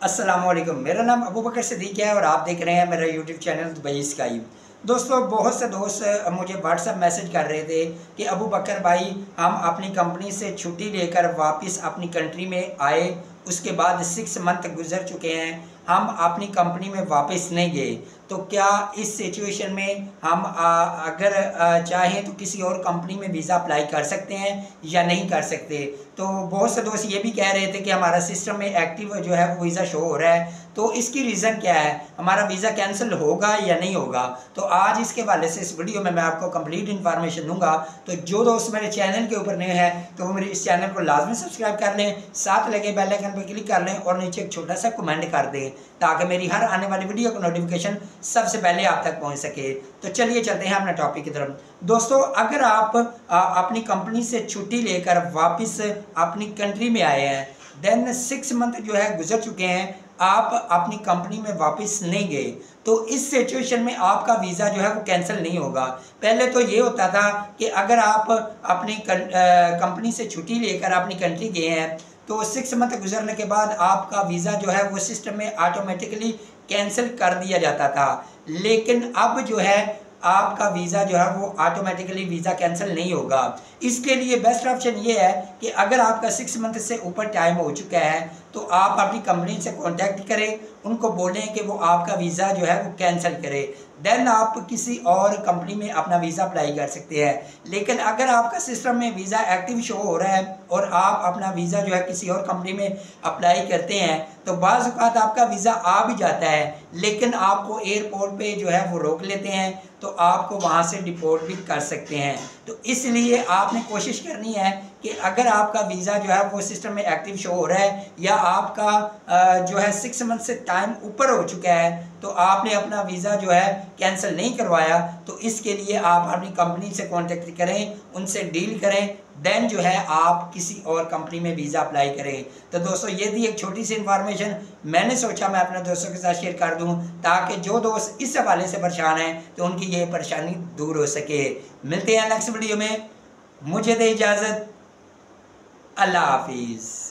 अस्सलामुअलैकुम। मेरा नाम अबू बकर सिद्दीक है और आप देख रहे हैं मेरा यूट्यूब चैनल दुबई स्काई। दोस्तों, बहुत से दोस्त मुझे व्हाट्सएप मैसेज कर रहे थे कि अबू बकर भाई, हम अपनी कंपनी से छुट्टी लेकर वापस अपनी कंट्री में आए, उसके बाद 6 मंथ गुजर चुके हैं, हम अपनी कंपनी में वापस नहीं गए, तो क्या इस सिचुएशन में हम अगर चाहें तो किसी और कंपनी में वीज़ा अप्लाई कर सकते हैं या नहीं कर सकते। तो बहुत से दोस्त ये भी कह रहे थे कि हमारा सिस्टम में एक्टिव जो है वो वीज़ा शो हो रहा है, तो इसकी रीज़न क्या है, हमारा वीज़ा कैंसिल होगा या नहीं होगा। तो आज इसके हवाले से इस वीडियो में मैं आपको कंप्लीट इन्फॉर्मेशन दूंगा। तो जो दोस्त मेरे चैनल के ऊपर नए हैं तो वो मेरे इस चैनल को लाजमी सब्सक्राइब कर लें, साथ लगे बेल आइकन पर क्लिक कर लें और नीचे एक छोटा सा कमेंट कर दें ताकि मेरी हर आने वाली वीडियो का नोटिफिकेशन सबसे पहले आप तक पहुंच सके। तो चलिए चलते हैं अपने टॉपिक की तरफ। दोस्तों, अगर आप अपनी कंपनी से छुट्टी लेकर वापस अपनी कंट्री में आए हैं, देन 6 मंथ जो है गुजर चुके हैं, आप अपनी कंपनी में वापस नहीं गए, तो इस सिचुएशन में आपका वीज़ा जो है वो कैंसिल नहीं होगा। पहले तो ये होता था कि अगर आप अपनी कंपनी से छुट्टी लेकर अपनी कंट्री गए हैं तो 6 मंथ गुजरने के बाद आपका वीज़ा जो है वो सिस्टम में ऑटोमेटिकली कैंसिल कर दिया जाता था। लेकिन अब जो है आपका वीज़ा जो है वो ऑटोमेटिकली वीज़ा कैंसिल नहीं होगा। इसके लिए बेस्ट ऑप्शन ये है कि अगर आपका 6 मंथ से ऊपर टाइम हो चुका है तो आप अपनी कंपनी से कांटेक्ट करें, उनको बोलें कि वो आपका वीज़ा जो है वो कैंसिल करें, देन आप किसी और कंपनी में अपना वीज़ा अप्लाई कर सकते हैं। लेकिन अगर आपका सिस्टम में वीज़ा एक्टिव शो हो रहा है और आप अपना वीज़ा जो है किसी और कंपनी में अप्लाई करते हैं तो बाज़ औक़ात आपका वीज़ा आ भी जाता है, लेकिन आपको एयरपोर्ट पे जो है वो रोक लेते हैं, तो आपको वहाँ से डिपोर्ट भी कर सकते हैं। तो इसलिए आपने कोशिश करनी है कि अगर आपका वीज़ा जो है वो सिस्टम में एक्टिव शो हो रहा है या आपका जो है 6 मंथ से टाइम ऊपर हो चुका है तो आपने अपना वीज़ा जो है कैंसिल नहीं करवाया, तो इसके लिए आप अपनी कंपनी से कांटेक्ट करें, उनसे डील करें, देन जो है आप किसी और कंपनी में वीज़ा अप्लाई करें। तो दोस्तों, ये थी एक छोटी सी इन्फॉर्मेशन, मैंने सोचा मैं अपने दोस्तों के साथ शेयर कर दूं ताकि जो दोस्त इस हवाले से परेशान हैं तो उनकी ये परेशानी दूर हो सके। मिलते हैं नेक्स्ट वीडियो में, मुझे दे इजाज़त, अल्लाह हाफिज़।